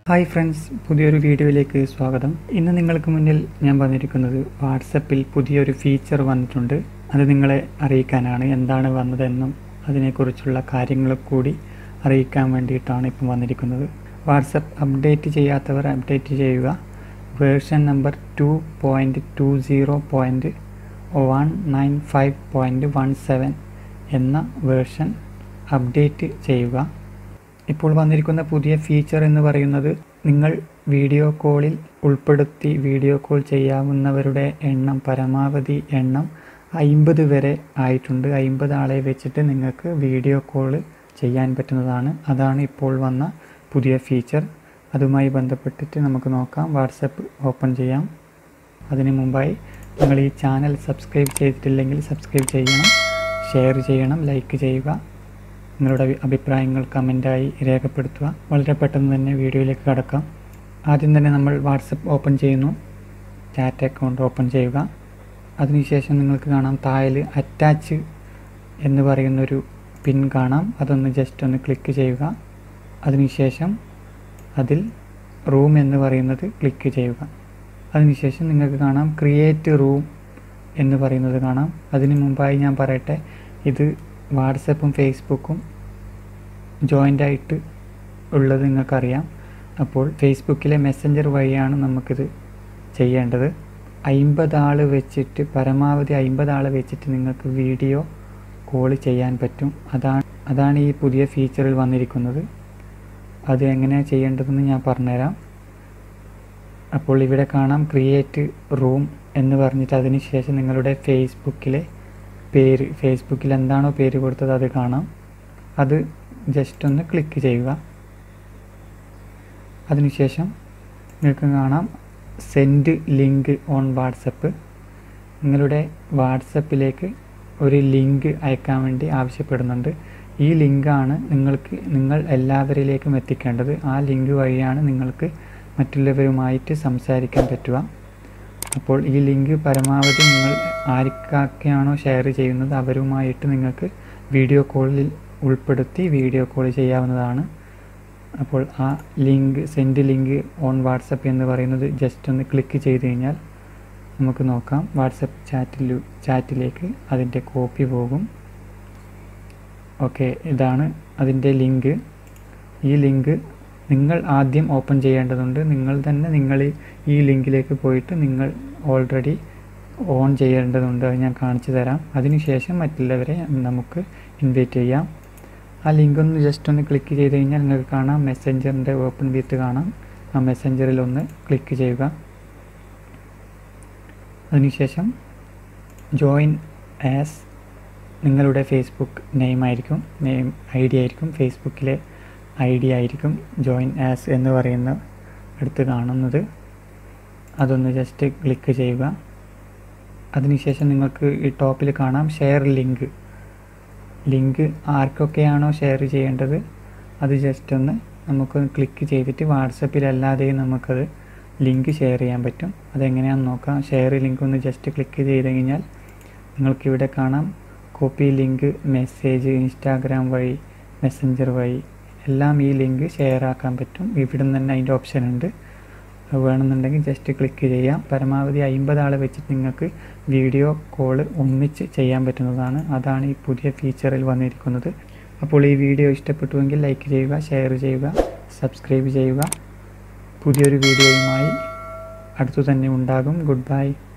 Hi friends, പുതിയൊരു വീഡിയോയിലേക്ക് സ്വാഗതം. ഇന്ന് നിങ്ങൾക്ക് മുന്നിൽ ഞാൻ വന്നിരിക്കുന്നത് വാട്സപ്പിൽ പുതിയൊരു ഫീച്ചർ വന്നിട്ടുണ്ട്. അത് നിങ്ങളെ അറിയിക്കാനാണ്. എന്താണ് വന്നതെന്നും അതിനെക്കുറിച്ചുള്ള കാര്യങ്ങൾ കൂടി അറിയിക്കാൻ വേണ്ടിയിട്ടാണ് ഇപ്പം വന്നിരിക്കുന്നത്. വാട്സപ്പ് അപ്ഡേറ്റ് ചെയ്യാത്തവർ അപ്ഡേറ്റ് ചെയ്യുക. വേർഷൻ നമ്പർ 2.20.195.17 എന്ന വേർഷൻ അപ്ഡേറ്റ് ചെയ്യുക. ഇപ്പോൾ വന്നിരിക്കുന്ന പുതിയ ഫീച്ചർ എന്ന് പറയുന്നത്, നിങ്ങൾ വീഡിയോ കോളിൽ ഉൾപ്പെടുത്തി വീഡിയോ കോൾ ചെയ്യാവുന്നവരുടെ എണ്ണം, പരമാവധി എണ്ണം 50 വരെ ആയിട്ടുണ്ട്. 50 ആളെ വെച്ചിട്ട് നിങ്ങൾക്ക് വീഡിയോ കോൾ ചെയ്യാൻ പറ്റുന്നതാണ്. അതാണ് ഇപ്പോൾ വന്ന പുതിയ ഫീച്ചർ. അതുമായി ബന്ധപ്പെട്ടിട്ട് നമുക്ക് നോക്കാം. വാട്സപ്പ് ഓപ്പൺ ചെയ്യാം. അതിനു മുമ്പായി നിങ്ങൾ ഈ ചാനൽ സബ്സ്ക്രൈബ് ചെയ്തിട്ടില്ലെങ്കിൽ സബ്സ്ക്രൈബ് ചെയ്യണം, ഷെയർ ചെയ്യണം, ലൈക്ക് ചെയ്യുക. നിങ്ങളുടെ അഭിപ്രായങ്ങൾ കമൻറ്റായി രേഖപ്പെടുത്തുക. വളരെ പെട്ടെന്ന് തന്നെ വീഡിയോയിലേക്ക് കടക്കാം. ആദ്യം തന്നെ നമ്മൾ വാട്സപ്പ് ഓപ്പൺ ചെയ്യുന്നു. ചാറ്റ് അക്കൗണ്ട് ഓപ്പൺ ചെയ്യുക. അതിനുശേഷം നിങ്ങൾക്ക് കാണാം താഴെ അറ്റാച്ച് എന്ന് പറയുന്നൊരു പിൻ കാണാം. അതൊന്ന് ജസ്റ്റ് ഒന്ന് ക്ലിക്ക് ചെയ്യുക. അതിനുശേഷം അതിൽ റൂം എന്ന് പറയുന്നത് ക്ലിക്ക് ചെയ്യുക. അതിനുശേഷം നിങ്ങൾക്ക് കാണാം ക്രിയേറ്റ് റൂം എന്ന് പറയുന്നത് കാണാം. അതിനു മുമ്പായി ഞാൻ പറയട്ടെ, ഇത് വാട്സപ്പും ഫേസ്ബുക്കും ജോയിൻ്റ് ആയിട്ട് ഉള്ളത് നിങ്ങൾക്കറിയാം. അപ്പോൾ ഫേസ്ബുക്കിലെ മെസ്സഞ്ചർ വഴിയാണ് നമുക്കിത് ചെയ്യേണ്ടത്. 50 ആൾ വെച്ചിട്ട്, പരമാവധി 50 ആൾ വെച്ചിട്ട് നിങ്ങൾക്ക് വീഡിയോ കോൾ ചെയ്യാൻ പറ്റും. അതാണ് ഈ പുതിയ ഫീച്ചറിൽ വന്നിരിക്കുന്നത്. അത് എങ്ങനെയാണ് ചെയ്യേണ്ടതെന്ന് ഞാൻ പറഞ്ഞുതരാം. അപ്പോൾ ഇവിടെ കാണാം ക്രിയേറ്റ് റൂം എന്ന് പറഞ്ഞിട്ട്, അതിന് ശേഷം നിങ്ങളുടെ ഫേസ്ബുക്കിലെ പേര്, ഫേസ്ബുക്കിൽ എന്താണോ പേര് കൊടുത്തത് അത് കാണാം. അത് ജസ്റ്റ് ഒന്ന് ക്ലിക്ക് ചെയ്യുക. അതിനുശേഷം നിങ്ങൾക്ക് കാണാം സെൻഡ് ലിങ്ക് ഓൺ വാട്സപ്പ്. നിങ്ങളുടെ വാട്സപ്പിലേക്ക് ഒരു ലിങ്ക് അയക്കാൻ വേണ്ടി ആവശ്യപ്പെടുന്നുണ്ട്. ഈ ലിങ്കാണ് നിങ്ങൾ എല്ലാവരിലേക്കും എത്തിക്കേണ്ടത്. ആ ലിങ്ക് വഴിയാണ് നിങ്ങൾക്ക് മറ്റുള്ളവരുമായിട്ട് സംസാരിക്കാൻ പറ്റുക. അപ്പോൾ ഈ ലിങ്ക് പരമാവധി നിങ്ങൾ ആർക്കൊക്കെയാണോ ഷെയർ ചെയ്യുന്നത് അവരുമായിട്ട് നിങ്ങൾക്ക് വീഡിയോ കോളിൽ ഉൾപ്പെടുത്തി വീഡിയോ കോൾ ചെയ്യാവുന്നതാണ്. അപ്പോൾ ആ link, send link on WhatsApp എന്ന് പറയുന്നത് ജസ്റ്റ് ഒന്ന് ക്ലിക്ക് ചെയ്ത് കഴിഞ്ഞാൽ നമുക്ക് നോക്കാം. വാട്സപ്പ് ചാറ്റിലേക്ക് അതിൻ്റെ കോപ്പി പോകും. ഓക്കെ, ഇതാണ് അതിൻ്റെ ലിങ്ക്. ഈ ലിങ്ക് നിങ്ങൾ ആദ്യം ഓപ്പൺ ചെയ്യേണ്ടതുണ്ട്. നിങ്ങൾ ഈ ലിങ്കിലേക്ക് പോയിട്ട് നിങ്ങൾ ഓൾറെഡി ഓൺ ചെയ്യേണ്ടതുണ്ട്. അത് ഞാൻ കാണിച്ചു തരാം. അതിനുശേഷം മറ്റുള്ളവരെ നമുക്ക് ഇൻവൈറ്റ് ചെയ്യാം. ആ ലിങ്ക് ഒന്ന് ജസ്റ്റ് ഒന്ന് ക്ലിക്ക് ചെയ്ത് കഴിഞ്ഞാൽ നിങ്ങൾക്ക് കാണാം മെസ്സഞ്ചറിൻ്റെ ഓപ്പൺ വിത്ത് കാണാം. ആ മെസ്സഞ്ചറിൽ ഒന്ന് ക്ലിക്ക് ചെയ്യുക. അതിനുശേഷം ജോയിൻ ആസ് നിങ്ങളുടെ ഫേസ്ബുക്ക് നെയിം ID ആയിരിക്കും. ഫേസ്ബുക്കിലെ ID ആയിരിക്കും ജോയിൻ ആസ് എന്ന് പറയുന്ന അടുത്ത് കാണുന്നത്. അതൊന്ന് ജസ്റ്റ് ക്ലിക്ക് ചെയ്യുക. അതിനുശേഷം നിങ്ങൾക്ക് ഈ ടോപ്പിൽ കാണാം ഷെയർ ലിങ്ക് ആർക്കൊക്കെയാണോ ഷെയർ ചെയ്യേണ്ടത് അത് ജസ്റ്റ് ഒന്ന് നമുക്കൊന്ന് ക്ലിക്ക് ചെയ്തിട്ട് വാട്സപ്പിലല്ലാതെയും നമുക്കത് ലിങ്ക് ഷെയർ ചെയ്യാൻ പറ്റും. അതെങ്ങനെയാണെന്ന് നോക്കാം. ഷെയർ ലിങ്ക് ഒന്ന് ജസ്റ്റ് ക്ലിക്ക് ചെയ്ത് കഴിഞ്ഞാൽ നിങ്ങൾക്കിവിടെ കാണാം കോപ്പി ലിങ്ക്, മെസ്സേജ്, ഇൻസ്റ്റാഗ്രാം വഴി, മെസ്സഞ്ചർ വഴി എല്ലാം ഈ ലിങ്ക് ഷെയർ ആക്കാൻ പറ്റും. ഇവിടെ നിന്ന് തന്നെ അതിൻ്റെ ഓപ്ഷൻ ഉണ്ട്. വേണമെന്നുണ്ടെങ്കിൽ ജസ്റ്റ് ക്ലിക്ക് ചെയ്യാം. പരമാവധി 50 ആളെ വെച്ചിട്ട് നിങ്ങൾക്ക് വീഡിയോ കോൾ ഒന്നിച്ച് ചെയ്യാൻ പറ്റുന്നതാണ്. അതാണ് ഈ പുതിയ ഫീച്ചറിൽ വന്നിരിക്കുന്നത്. അപ്പോൾ ഈ വീഡിയോ ഇഷ്ടപ്പെട്ടുവെങ്കിൽ ലൈക്ക് ചെയ്യുക, ഷെയർ ചെയ്യുക, സബ്സ്ക്രൈബ് ചെയ്യുക. പുതിയൊരു വീഡിയോയുമായി അടുത്തു തന്നെ ഉണ്ടാകും. Good bye.